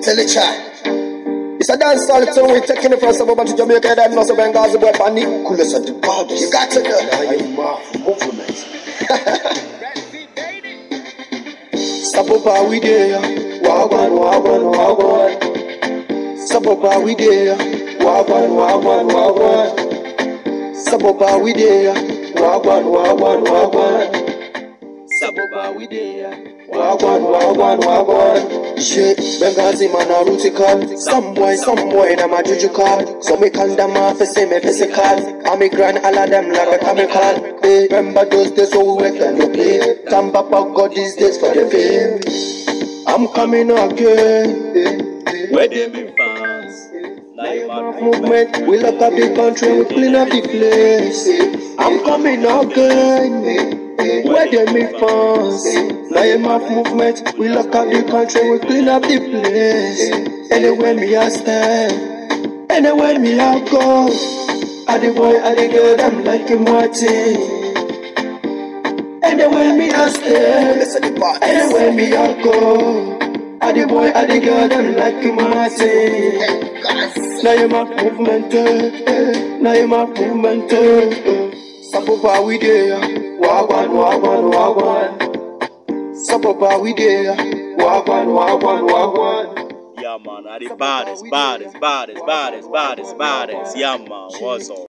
Tell the chat. It's a dance song, so we're taking it from suburban to Jamaica, that knows a Benghazi boy, panic, coolest of the baddest. You got to know. Now you're movement. Suburban, we there. Wagwan, wagwan, wagwan. Suburban, we there. Wagwan, wagwan, wagwan. Suburban, we there. Wagwan, wagwan, wagwan. Suburban, we there. Wagwan, wagwan, wagwan. Shit, Benghazi man a rutical. Some boy na my juju card. So me condemn off a say me physical. And me grand all of them like a chemical. Hey, remember those days so we can no play. Tampa Pop got these days for the fame. I'm coming again. Where they be fans? Like Movement, we lock up the country, we clean up the place. I'm coming again. Where they make fans? Lion movement, we lock up the country, we clean up the place. Anywhere me I stand, anywhere me I go. I the boy, I the girl, I'm like a Martin. Anywhere me I stand, anywhere me I go. I the boy, I the girl, I'm like a Martin. Now you're my movement, now you're my movement. Suburban, we there. Wagwan, wagwan, wagwan. Suburban, we there. Wagwan, wagwan, wagwan. yeah, man, are the baddest. Yeah, man, what's up?